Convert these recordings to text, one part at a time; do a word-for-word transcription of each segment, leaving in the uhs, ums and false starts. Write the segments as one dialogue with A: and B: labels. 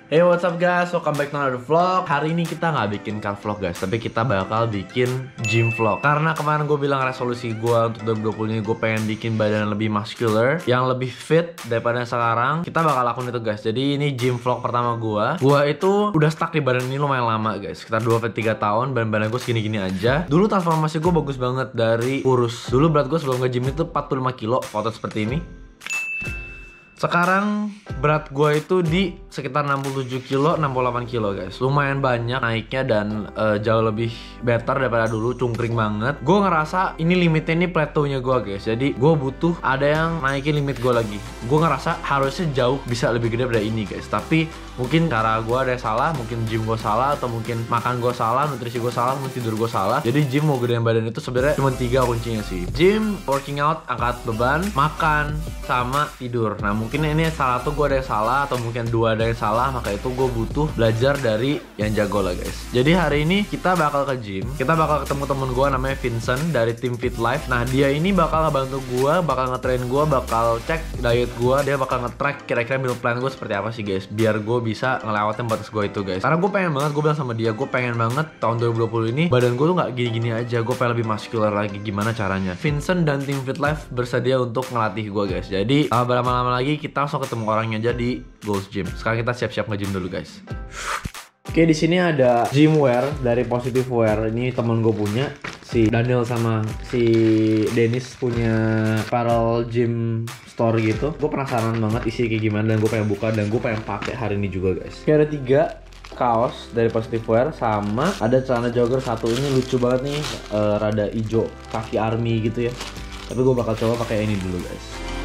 A: Hey, what's up guys, welcome back to another vlog. Hari ini kita nggak bikin car vlog guys, tapi kita bakal bikin gym vlog. Karena kemarin gue bilang resolusi gue untuk dua ribu dua puluh ini gue pengen bikin badan lebih muscular, yang lebih fit daripada sekarang. Kita bakal lakuin itu guys. Jadi ini gym vlog pertama gue. Gue itu udah stuck di badan ini lumayan lama guys, sekitar dua sampai tiga tahun. Badan-badan gue segini-gini aja. Dulu transformasi gue bagus banget dari kurus. Dulu berat gue sebelum nge-gym itu empat puluh lima kilo, foto seperti ini. Sekarang berat gue itu di sekitar enam puluh tujuh kilo, enam puluh delapan kilo guys. Lumayan banyak naiknya dan uh, jauh lebih better daripada dulu, cungkring banget. Gue ngerasa ini limitnya, ini plateaunya gue guys. Jadi gue butuh ada yang naikin limit gue lagi. Gue ngerasa harusnya jauh bisa lebih gede dari ini guys. Tapi mungkin cara gue ada yang salah, mungkin gym gue salah, atau mungkin makan gue salah, nutrisi gue salah, mungkin tidur gue salah. Jadi gym mau gedein badan itu sebenarnya cuma tiga kuncinya sih. Gym, working out, angkat beban, makan, sama tidur. Nah mungkin ini salah satu gue ada yang salah, atau mungkin dua ada yang salah. Maka itu gue butuh belajar dari yang jago lah guys. Jadi hari ini kita bakal ke gym. Kita bakal ketemu temen gue namanya Vincent dari tim Fit Life. Nah dia ini bakal ngebantu gue, bakal ngetrain gue, bakal cek diet gue. Dia bakal nge-track kira-kira meal plan gue seperti apa sih guys, biar gue bisa ngelewatin batas gue itu guys. Karena gue pengen banget, gue bilang sama dia, gue pengen banget tahun dua ribu dua puluh ini badan gue tuh gak gini-gini aja. Gue pengen lebih muscular lagi. Gimana caranya? Vincent dan tim Fit Life bersedia untuk ngelatih gue guys. Jadi uh, berlama-lama lagi kita langsung ketemu orangnya aja di Goals Gym. Sekarang kita siap-siap nge-gym dulu guys. Oke, di sini ada gym wear dari Positive Wear. Ini temen gue punya, si Daniel sama si Dennis punya apparel gym store gitu. Gue penasaran banget isi kayak gimana dan gue pengen buka dan gue pengen pakai hari ini juga guys. Oke, ada tiga kaos dari Positive Wear, sama ada celana jogger satu. Ini lucu banget nih, uh, rada hijau, kaki army gitu ya. Tapi gue bakal coba pakai ini dulu guys.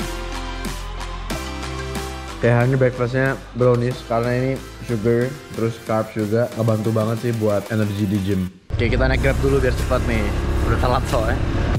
A: Oke, hari ini breakfastnya brownies karena ini sugar terus carbs juga, ngebantu banget sih buat energi di gym. Oke, kita naik Grab dulu biar cepat nih, udah telat soalnya.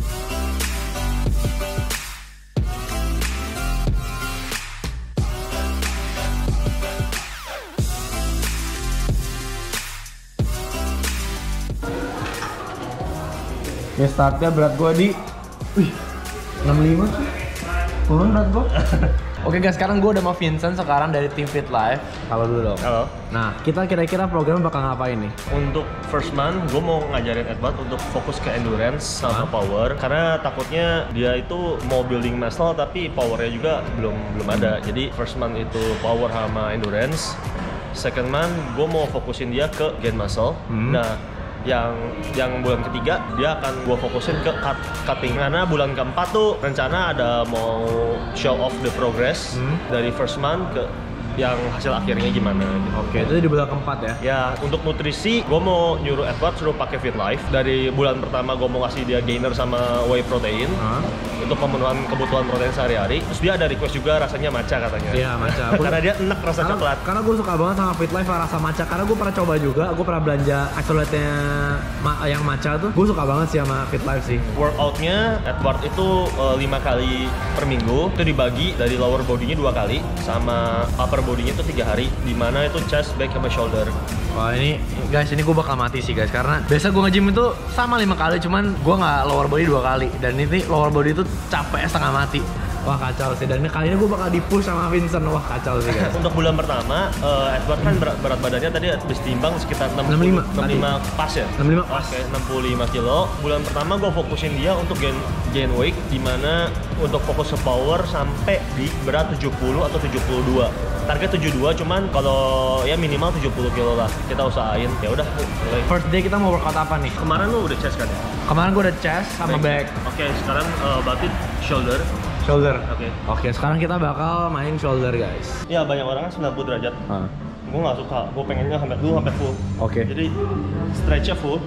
A: Ini startnya berat gue di wih, enam puluh lima sih. Turun berat gue. Oke guys, sekarang gue udah sama Vincent sekarang dari tim Fit Life. Halo dulu dong.
B: Halo.
A: Nah, kita kira-kira program bakal ngapain nih?
B: Untuk first month, gue mau ngajarin Edward untuk fokus ke endurance sama huh? power. Karena takutnya dia itu mau building muscle tapi powernya juga belum belum ada. Jadi first month itu power sama endurance. Second month, gue mau fokusin dia ke gain muscle. Hmm. Nah, yang yang bulan ketiga dia akan gue fokusin ke cut, cutting. Karena bulan keempat tuh rencana ada mau show off the progress hmm. dari first month ke yang hasil akhirnya gimana gitu.
A: Oke, itu di bulan keempat ya?
B: Ya, untuk nutrisi gue mau nyuruh Edward suruh pakai Fit Life. Dari bulan pertama gue mau kasih dia gainer sama whey protein huh? untuk pemenuhan kebutuhan protein sehari-hari. Terus dia ada request juga rasanya matcha katanya.
A: Iya, matcha.
B: Karena dia enak rasa
A: karena,
B: coklat.
A: Karena gue suka banget sama Fit Life rasa matcha. Karena gue pernah coba juga, gue pernah belanja isolate-nya ma yang matcha tuh. Gue suka banget sih sama Fit Life sih.
B: Workoutnya Edward itu uh, lima kali per minggu. Itu dibagi dari lower body-nya dua kali sama upper bodinya itu tiga hari, dimana itu chest, back, sama shoulder.
A: Wah ini guys, ini gue bakal mati sih guys, karena biasa gue nge-gym itu sama lima kali, cuman gue nggak lower body dua kali, dan ini lower body itu capek setengah mati. Wah kacau sih, dan ini kali ini gue bakal di-push sama Vincent. Wah kacau sih guys.
B: Untuk bulan pertama, uh, Edward kan berat, berat badannya tadi habis timbang sekitar enam puluh lima, enam puluh lima pas ya? enam puluh lima pas. Oke, enam puluh lima kilo. Bulan pertama gue fokusin dia untuk gain, gain weight, dimana untuk fokus ke power sampai di berat tujuh puluh atau tujuh puluh dua. Target tujuh puluh dua, cuman kalau ya minimal tujuh puluh kilo lah kita usahain. Ya udah.
A: First day kita mau workout apa nih?
B: Kemarin lu udah chest kan ya?
A: Kemarin gue udah chest sama back.
B: Oke, okay, sekarang uh, berarti shoulder.
A: Shoulder.
B: Oke.
A: Okay. Oke, okay, sekarang kita bakal main shoulder guys.
B: Ya banyak orang kan sembilan puluh derajat. Huh. Gue nggak suka. Gue pengennya sampai dulu sampai full. Oke.
A: Okay.
B: Jadi stretchnya full,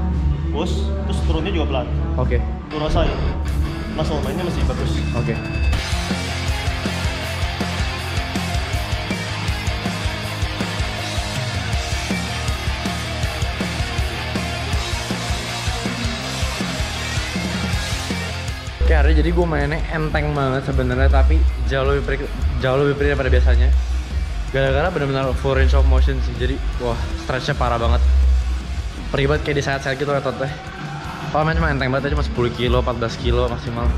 B: push, terus turunnya juga pelan.
A: Oke. Okay.
B: Lu rasain. Muscle mainnya masih bagus.
A: Oke. Okay. Oke, hari jadi gue mainnya enteng banget sebenarnya, tapi jauh lebih perih, jauh lebih perih daripada biasanya. Gara-gara benar-benar full range of motion sih, jadi wah stretchnya parah banget. Perih banget kayak di sayat-sayat gitu ototnya. Kalau main cuma enteng banget, cuma sepuluh kilo, empat belas kilo maksimal.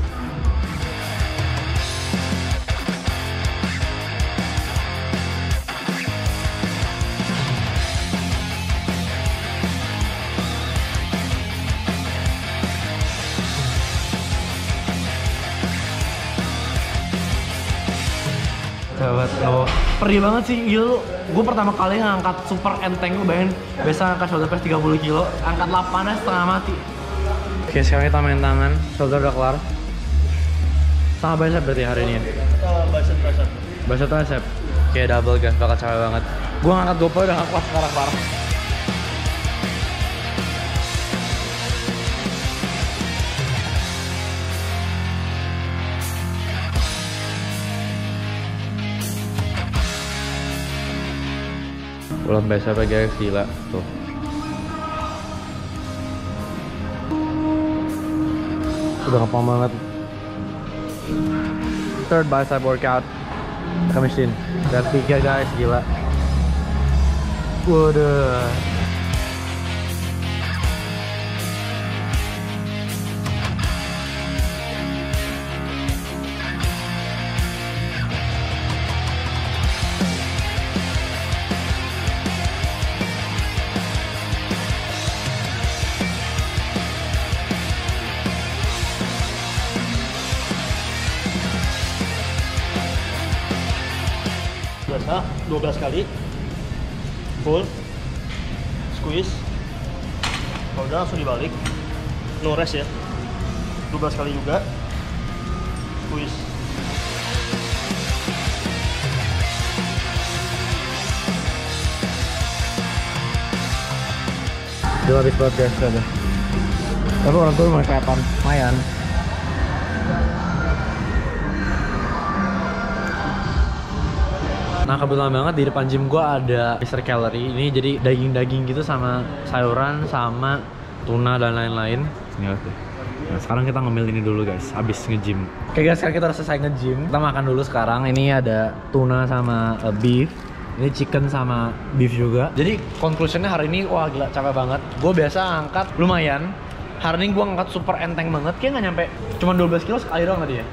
A: perih banget sih, gila lu. Gue pertama kali ngangkat super enteng, lu bayangin biasa ngangkat shoulder press tiga puluh kilo, angkat delapannya setengah mati. Oke, sekarang kita main tangan, shoulder udah kelar. Sama bicep berarti hari ini ya?
B: Uh, bicep, bicep.
A: Bicep tricep. Kayak double gun, bakal capek banget. Gue ngangkat GoPro udah kelas sekarang parah. Ulang bicepnya guys, gila tuh. Udah ngepom banget. Third bicep workout ke mesin. Dan tiga guys, gila. Waduh.
B: Biasa dua belas kali full squeeze. Kalau udah langsung dibalik, no rest ya. Dua belas kali juga squeeze.
A: Udah habis banget guys, udah. Tapi orang tua mulai kelihatan, lumayan. Nah kebetulan banget di depan gym gua ada Mister Calorie. Ini jadi daging-daging gitu sama sayuran sama tuna dan lain-lain. Nah sekarang kita ngemil ini dulu guys, abis nge-gym. Oke guys, sekarang kita udah selesai nge-gym. Kita makan dulu sekarang. Ini ada tuna sama uh, beef. Ini chicken sama beef juga. Jadi conclusionnya hari ini wah gila capek banget. Gue biasa angkat lumayan. Hari ini gue angkat super enteng banget. Kayaknya nggak nyampe, cuma dua belas kilo sekali doang tadi ya.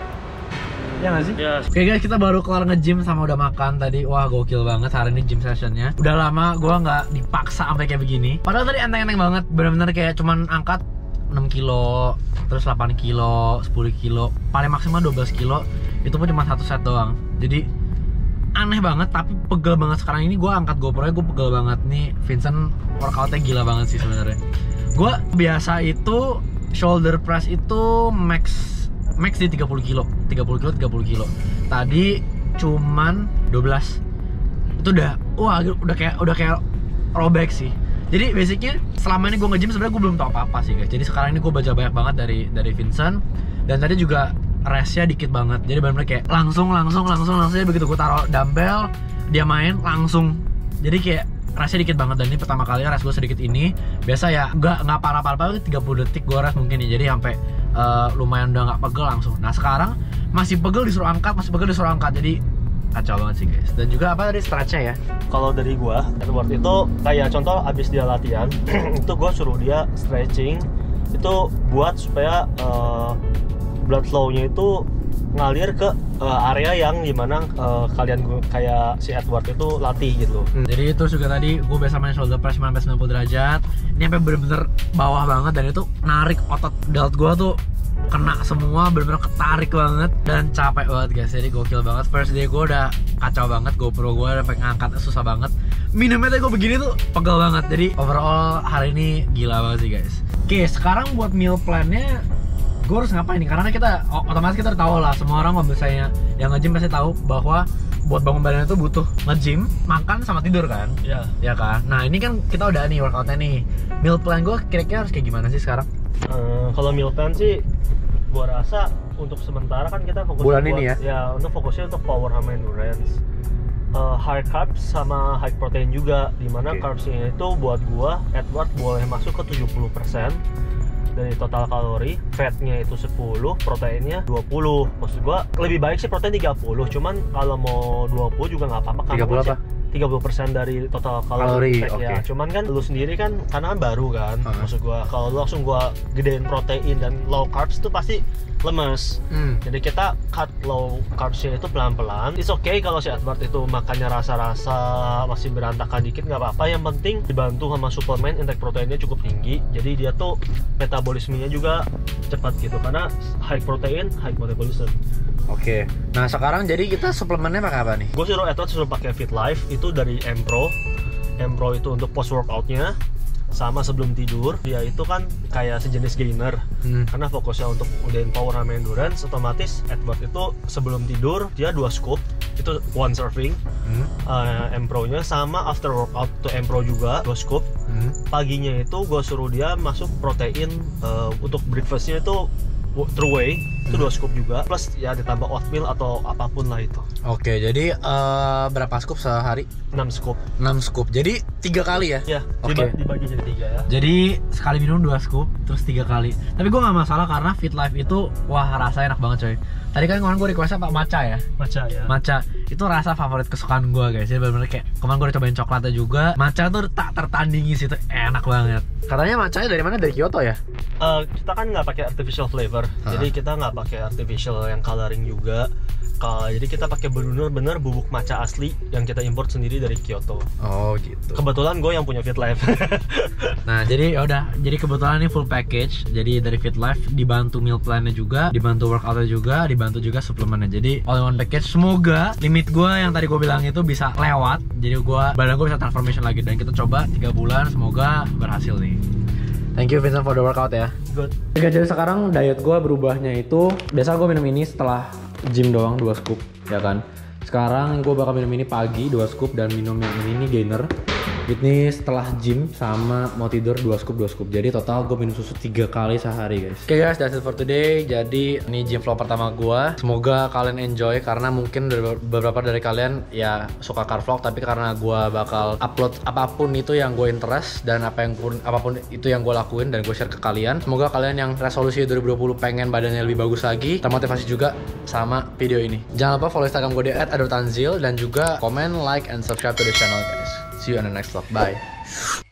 A: Ya nggak sih?
B: Yes.
A: Oke guys, kita baru kelar nge-gym sama udah makan tadi. Wah gokil banget hari ini gym sessionnya. Udah lama gue nggak dipaksa sampai kayak begini. Padahal tadi enteng-enteng banget. Bener-bener kayak cuman angkat enam kilo, terus delapan kilo, sepuluh kilo, paling maksimal dua belas kilo. Itu pun cuma satu set doang. Jadi aneh banget, tapi pegel banget. Sekarang ini gue angkat GoPro-nya, gue pegel banget. Nih Vincent workoutnya gila banget sih sebenarnya. Gue biasa itu shoulder press itu max max di tiga puluh kilo, tiga puluh kilo, tiga puluh kilo. Tadi cuman dua belas. Itu udah, wah udah kayak udah kayak robek sih. Jadi basicnya selama ini gue nge-gym sebenarnya gue belum tahu apa-apa sih guys. Jadi sekarang ini gue baca banyak banget dari dari Vincent. Dan tadi juga restnya dikit banget. Jadi benar-benar kayak langsung langsung langsung langsung begitu gue taruh dumbbell, dia main langsung. Jadi kayak restnya dikit banget. Dan ini pertama kali rest gue sedikit ini. Biasa ya nggak nggak parah-parah, tiga puluh detik gue rest mungkin ya. Jadi sampai Uh, lumayan udah nggak pegel langsung. Nah sekarang masih pegel disuruh angkat, masih pegel disuruh angkat. Jadi kacau banget sih guys. Dan juga apa tadi stretchnya ya?
B: Kalau dari gua, Edward itu kayak contoh abis dia latihan, itu gua suruh dia stretching, itu buat supaya uh, blood flow-nya itu ngalir ke uh, area yang dimana uh, kalian gua, kayak si Edward itu latih gitu.
A: Hmm. Jadi itu juga tadi gue biasa main shoulder press sembilan belas sembilan puluh derajat. Ini sampai bener-bener bawah banget dan itu narik otot delt gue tuh kena semua, bener-bener ketarik banget dan capek banget guys. Jadi gokil banget. First day gue udah kacau banget, GoPro gue udah pengen ngangkat susah banget. Minumnya tadi gue begini tuh pegel banget. Jadi overall hari ini gila banget sih guys. Oke, sekarang buat meal plan-nya gue harus ngapain nih? Karena kita otomatis kita udah tahu lah, semua orang kalau misalnya yang nge-gym pasti tahu bahwa buat bangun badan itu butuh nge-gym, makan sama tidur kan?
B: Iya.
A: Ya kan? Nah ini kan kita udah nih workoutnya nih. Meal plan gue kira-kira harus kayak gimana sih sekarang?
B: Uh, kalau meal plan sih, gua rasa untuk sementara kan kita fokus
A: bulan
B: buat,
A: ini ya?
B: Ya untuk fokusnya untuk power sama endurance. Uh, high carbs sama high protein juga, dimana okay. Carbsnya itu buat gua Edward boleh masuk ke tujuh puluh persen dari total kalori, fatnya itu sepuluh, proteinnya dua puluh. Maksud gua lebih baik sih protein tiga puluh, cuman kalau mau dua puluh juga nggak apa-apa.
A: tiga puluh apa?
B: tiga puluh persen dari total
A: kalori,
B: fat,
A: okay.
B: Ya. Cuman kan lu sendiri kan karena kan baru kan. Uh-huh. Maksud gua kalau lu langsung gua gedein protein dan low carbs itu pasti lemes. Hmm. Jadi kita cut low carbsnya itu pelan-pelan. It's okay kalau si Edward itu makannya rasa-rasa masih berantakan dikit, nggak apa-apa. Yang penting dibantu sama suplemen, intake proteinnya cukup tinggi. Jadi dia tuh metabolismenya juga cepat gitu karena high protein, high metabolism.
A: Oke. Nah sekarang jadi kita suplemennya pakai apa nih?
B: Gue suruh Edward suruh pakai Fit Life itu dari M-Pro. M-Pro itu untuk post workoutnya, sama sebelum tidur. Dia itu kan kayak sejenis gainer, hmm. karena fokusnya untuk udahin power sama endurance. Otomatis Edward itu sebelum tidur dia dua scoop, itu one serving, hmm. uh, M-Pro-nya, sama after workout tuh M-Pro juga dua scoop. Hmm. Paginya itu gue suruh dia masuk protein uh, untuk breakfastnya itu True Whey, itu dua scoop juga, plus ya ditambah oatmeal atau apapun lah itu.
A: Oke, jadi uh, berapa scoop sehari?
B: enam scoop.
A: enam scoop, jadi tiga kali ya?
B: Iya,
A: oke.
B: Dibagi jadi tiga ya.
A: Jadi sekali minum dua scoop, terus tiga kali. Tapi gue gak masalah karena Fit Life itu, wah rasanya enak banget coy. Tadi kan kemarin gue requestnya pak matcha ya?
B: Matcha ya.
A: Matcha, itu rasa favorit kesukaan gue guys. Jadi bener-bener kayak, kemarin gue udah cobain coklatnya juga. Matcha tuh tak tertandingi sih, itu enak banget. Katanya matchanya dari mana? Dari Kyoto ya?
B: Uh, kita kan nggak pakai artificial flavor, huh? Jadi kita nggak pakai artificial yang coloring juga. Uh, jadi kita pakai benar-benar bubuk matcha asli yang kita import sendiri dari Kyoto.
A: Oh gitu.
B: Kebetulan gue yang punya Fit Life.
A: Nah jadi yaudah, jadi kebetulan ini full package. Jadi dari Fit Life dibantu meal plan-nya juga, dibantu workout-nya juga, dibantu juga suplemennya. Jadi all in one package. Semoga limit gue yang tadi gue bilang itu bisa lewat. Jadi gue badan gue bisa transformation lagi, dan kita coba tiga bulan, semoga berhasil nih. Thank you Vincent for the workout ya.
B: Good.
A: Jadi sekarang diet gue berubahnya itu, biasa gue minum ini setelah gym doang dua scoop, ya kan. Sekarang gue bakal minum ini pagi dua scoop, dan minum yang ini, ini gainer. Ini setelah gym sama mau tidur dua scoop dua scoop. Jadi total gue minum susu tiga kali sehari guys. Oke okay guys, that's it for today. Jadi ini gym vlog pertama gue. Semoga kalian enjoy, karena mungkin dari beberapa dari kalian ya suka car vlog, tapi karena gue bakal upload apapun itu yang gue interest, dan apa yang pun apapun itu yang gue lakuin dan gue share ke kalian. Semoga kalian yang resolusi dua ribu dua puluh pengen badannya lebih bagus lagi, termotivasi juga sama video ini. Jangan lupa follow Instagram gue di et adortanzil, dan juga comment, like, and subscribe to the channel guys. See you on the next vlog. Bye.